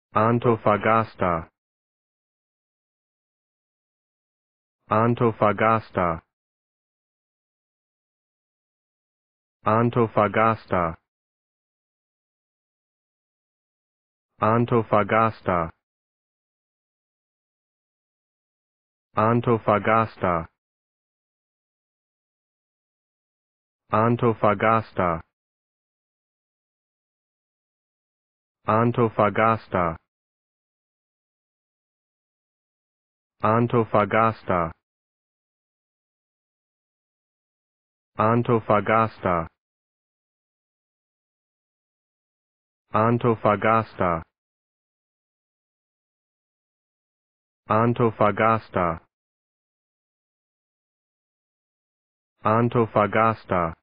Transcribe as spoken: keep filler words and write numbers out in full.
Antofagasta, Antofagasta, Antofagasta, Antofagasta, Antofagasta, Antofagasta, Antofagasta, Antofagasta, Antofagasta, Antofagasta, Antofagasta, Antofagasta,